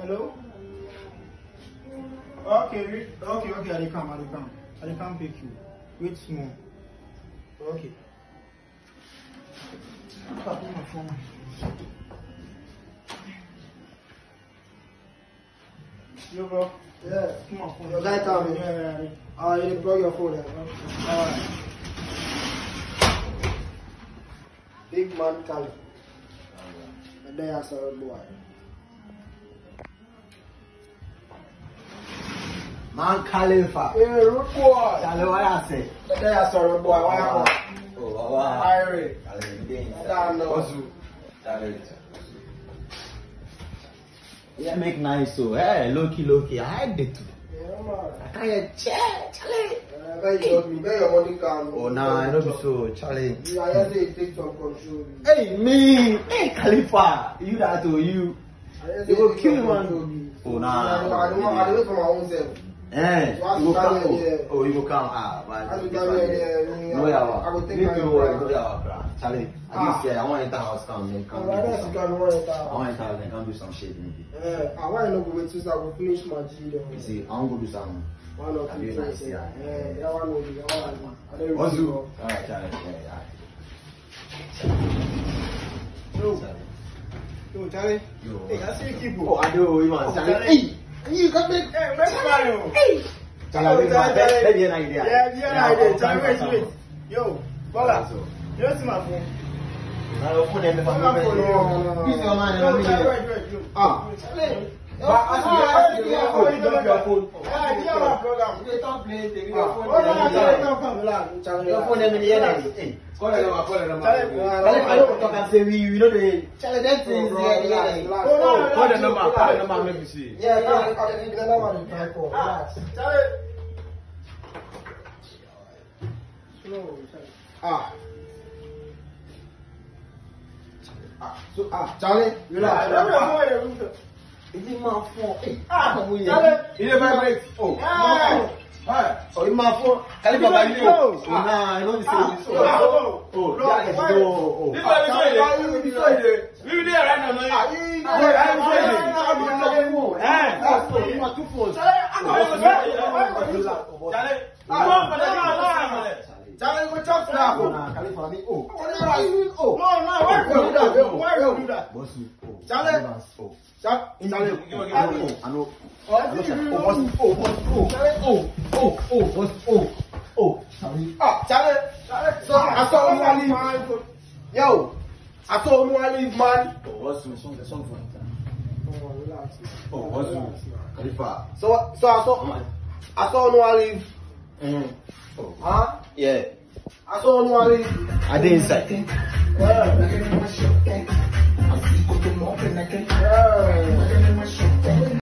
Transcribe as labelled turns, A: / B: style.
A: Hello? Okay, I dey come. I dey come pick you. Wait small. Okay. Put my phone. Yo, bro.
B: Yeah.
A: Come on, phone.
B: Your guy tell me.
A: Yeah.
B: You plug your phone there.
A: Alright.
B: Big man Cali. And then I saw a boy.
C: Man Khalifa.
B: Hey, root boy.
C: Charlie, what I say?
B: And then I saw a boy. Why you want?
C: Oh, wow.
B: Irie.
C: Charlie,
B: I don't know.
C: Charlie. Yeah, make nice so. Hey, low-key. I had it too.
B: Yeah, man.
C: I can't check, Charlie.
B: Where you got me? Where your money come?
C: Oh, nah, I don't be so, Charlie.
B: Yeah, I just say you take some control.
C: Hey, me. Hey, Khalifa. You that to you. You go kill man. Oh, nah.
B: I do it for my own self.
C: Eh,
B: So
C: you go come.
B: yeah.
C: Oh, you go come. Ah, but
B: I will come here.
C: no,
B: I will take my
C: own. Charlie, I didn't say I want to enter house, come then come.
B: I
C: I want to enter house and come do some shit.
B: I want to go with I will finish my G.
C: You see, I want to go do some.
B: One of
C: Have you nice, yeah.
B: Yeah, that one will be. I don't
C: What's
B: really
C: you?
B: know.
C: Alright, Charlie.
A: Yo, Charlie.
C: Yo.
A: Hey, I see you keep.
C: Oh, I do. You want Charlie?
A: Hey.
C: You got me.
A: Hey, let's fly you.
C: Hey. Charlie, let me an idea.
A: Yeah, Charlie, wait. Yo, Bola. You see my phone?
C: I'll put them in my phone. This is your man.
A: Yo, Charlie, wait.
C: Charlie.
A: But I see you drop your phone.
C: Yeah,
A: you have a program.
C: You don't play the video phone.
B: Your
C: phone them in the air. Hey, call them. Charlie, I don't talk and say we know the Charlie. That thing is there.
A: Call the number. Make me see.
B: Yeah, I think the number is try call. Relax.
A: Charlie.
B: Slow.
C: Charlie,
B: Relax.
C: is it my phone? Hey,
A: Charlie.
C: it vibrate. Oh, my phone. Oh, it's my phone. Khalifa, by you. Oh, nah, I know the same. Oh, that is go.
A: This one is Friday. We there right now, man.
C: My two phones.
A: Charlie, we talk to that.
C: Khalifa, me. Oh,
A: Why you do that?
C: boss,
A: Charlie.
C: I know.
A: Charlie.
B: So I saw you leave. Yo, I saw you leave, man.
C: What's the song for?
B: Oh, relax.
C: Oh, what's Khalifa?
B: So I saw you leave. Huh?
C: Yeah.
B: I saw you leave.
C: I didn't say.
B: Yeah.